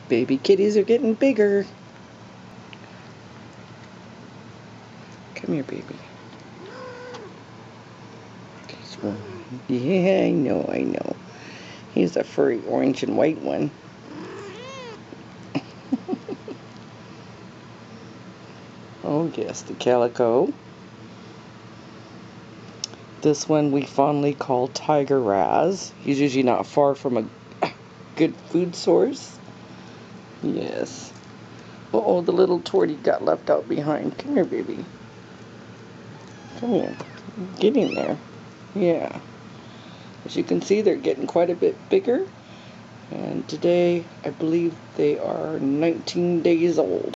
Baby kitties are getting bigger. Come here, baby. This one. Yeah, I know. He's a furry orange and white one. Oh yes, the calico. This one we fondly call Tiger Raz. He's usually not far from a good food source. Yes. Uh-oh, the little tortie got left out behind. Come here, baby. Come here. Get in there. Yeah. As you can see, they're getting quite a bit bigger. And today, I believe they are 19 days old.